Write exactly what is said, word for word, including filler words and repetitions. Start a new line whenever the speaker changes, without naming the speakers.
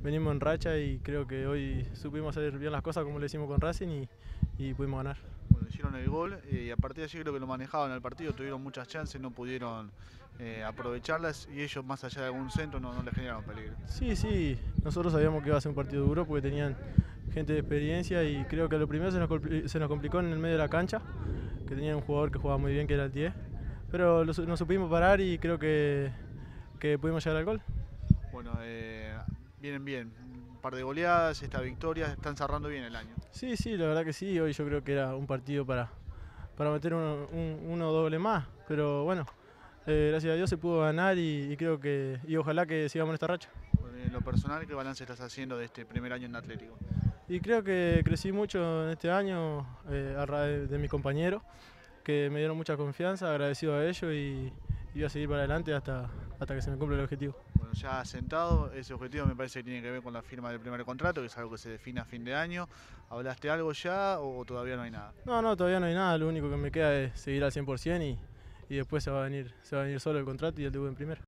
venimos en racha y creo que hoy supimos hacer bien las cosas como lo hicimos con Racing y, y pudimos ganar.
Bueno, hicieron el gol eh, y a partir de allí creo que lo manejaban al partido, tuvieron muchas chances, no pudieron eh, aprovecharlas y ellos más allá de algún centro no, no les generaron peligro.
Sí, sí, nosotros sabíamos que iba a ser un partido duro porque tenían gente de experiencia y creo que lo primero se nos, se nos complicó en el medio de la cancha, que tenían un jugador que jugaba muy bien que era el diez, pero lo, nos supimos parar y creo que, que pudimos llegar al gol.
Bueno, eh, vienen bien, un par de goleadas, esta victoria, están cerrando bien el año.
Sí, sí, la verdad que sí, hoy yo creo que era un partido para, para meter uno, un, uno o dos goles más, pero bueno, eh, gracias a Dios se pudo ganar y, y creo que, y ojalá que sigamos en esta racha.
Bueno, en lo personal, ¿qué balance estás haciendo de este primer año en Atlético?
Y creo que crecí mucho en este año eh, a raíz de, de mis compañeros, que me dieron mucha confianza, agradecido a ellos y, y voy a seguir para adelante hasta, hasta que se me cumpla el objetivo.
Bueno, ya asentado, ese objetivo me parece que tiene que ver con la firma del primer contrato, que es algo que se define a fin de año. ¿Hablaste algo ya o todavía no hay nada?
No, no, todavía no hay nada, lo único que me queda es seguir al cien por ciento y, y después se va, a venir, se va a venir solo el contrato y el debut en primera.